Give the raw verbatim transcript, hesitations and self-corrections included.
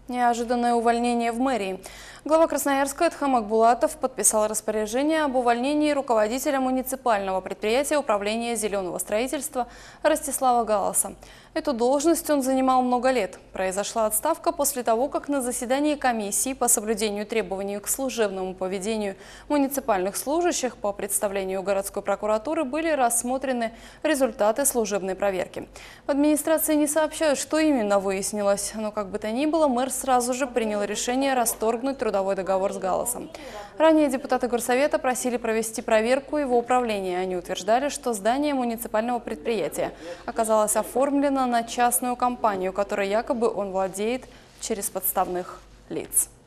Неожиданное увольнение в мэрии. Глава Красноярска Эдхам Акбулатов подписал распоряжение об увольнении руководителя муниципального предприятия управления зеленого строительства Ростислава Галаса. Эту должность он занимал много лет. Произошла отставка после того, как на заседании комиссии по соблюдению требований к служебному поведению муниципальных служащих по представлению городской прокуратуры были рассмотрены результаты служебной проверки. В администрации не сообщают, что именно выяснилось, но как бы то ни было, мэр сразу же принял решение расторгнуть трудовой договор с Галасом. Ранее депутаты Горсовета просили провести проверку его управления. Они утверждали, что здание муниципального предприятия оказалось оформлено на частную компанию, которой якобы он владеет через подставных лиц.